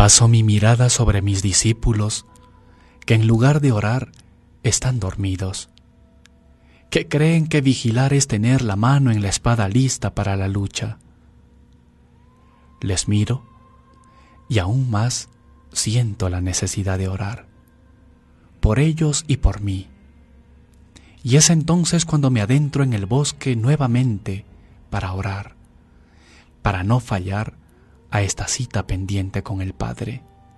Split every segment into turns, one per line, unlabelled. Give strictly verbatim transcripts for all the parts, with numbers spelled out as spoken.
Paso mi mirada sobre mis discípulos, que en lugar de orar están dormidos, que creen que vigilar es tener la mano en la espada lista para la lucha. Les miro y aún más siento la necesidad de orar, por ellos y por mí. Y es entonces cuando me adentro en el bosque nuevamente para orar, para no fallar a esta cita pendiente con el Padre.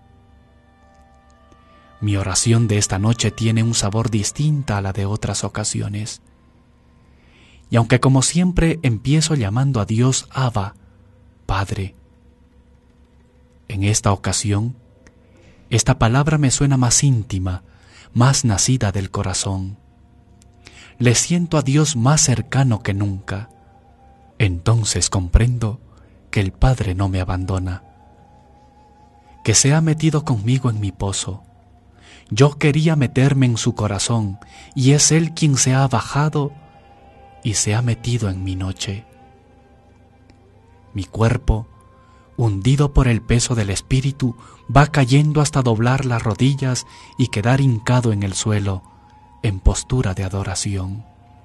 Mi oración de esta noche tiene un sabor distinto a la de otras ocasiones. Y aunque como siempre empiezo llamando a Dios Abba, Padre, en esta ocasión, esta palabra me suena más íntima, más nacida del corazón. Le siento a Dios más cercano que nunca. Entonces comprendo que el Padre no me abandona, que se ha metido conmigo en mi pozo. Yo quería meterme en su corazón, y es Él quien se ha bajado y se ha metido en mi noche. Mi cuerpo, hundido por el peso del Espíritu, va cayendo hasta doblar las rodillas y quedar hincado en el suelo, en postura de adoración.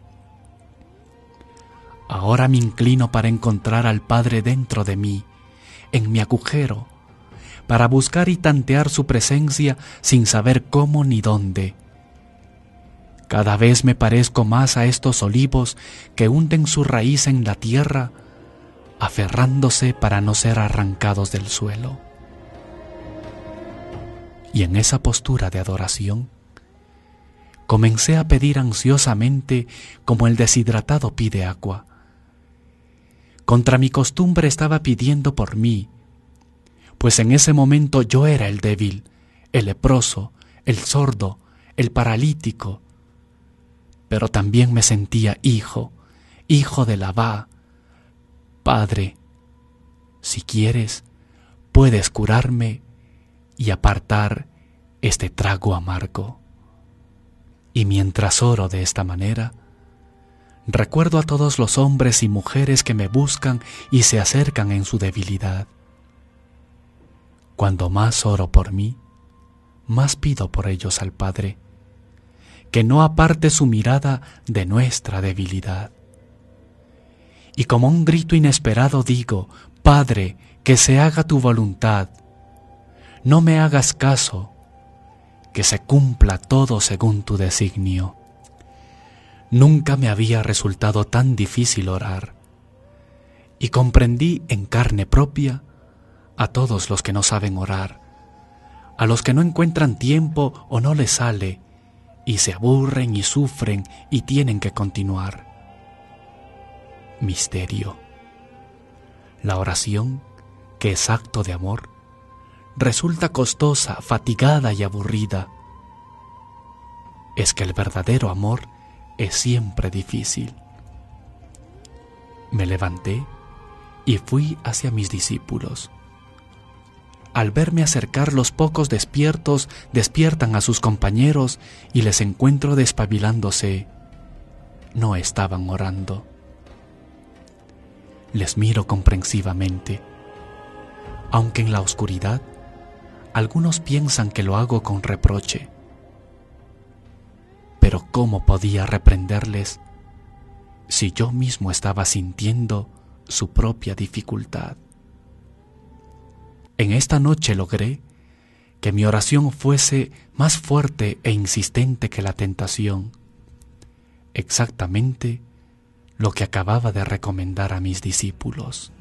Ahora me inclino para encontrar al Padre dentro de mí, en mi agujero, para buscar y tantear su presencia sin saber cómo ni dónde. Cada vez me parezco más a estos olivos que hunden su raíz en la tierra, aferrándose para no ser arrancados del suelo. Y en esa postura de adoración, comencé a pedir ansiosamente como el deshidratado pide agua. Contra mi costumbre estaba pidiendo por mí, pues en ese momento yo era el débil, el leproso, el sordo, el paralítico, pero también me sentía hijo, hijo de Abba. Padre, si quieres, puedes curarme y apartar este trago amargo. Y mientras oro de esta manera, recuerdo a todos los hombres y mujeres que me buscan y se acercan en su debilidad. Cuando más oro por mí, más pido por ellos al Padre, que no aparte su mirada de nuestra debilidad. Y como un grito inesperado digo, Padre, que se haga tu voluntad, no me hagas caso, que se cumpla todo según tu designio. Nunca me había resultado tan difícil orar, y comprendí en carne propia a todos los que no saben orar, a los que no encuentran tiempo o no les sale, y se aburren y sufren y tienen que continuar. Misterio. La oración, que es acto de amor, resulta costosa, fatigada y aburrida. Es que el verdadero amor es siempre difícil. Me levanté y fui hacia mis discípulos. Al verme acercar, los pocos despiertos despiertan a sus compañeros y les encuentro despabilándose. No estaban orando. Les miro comprensivamente, aunque en la oscuridad algunos piensan que lo hago con reproche. Pero ¿cómo podía reprenderles si yo mismo estaba sintiendo su propia dificultad? En esta noche logré que mi oración fuese más fuerte e insistente que la tentación, exactamente lo que acababa de recomendar a mis discípulos.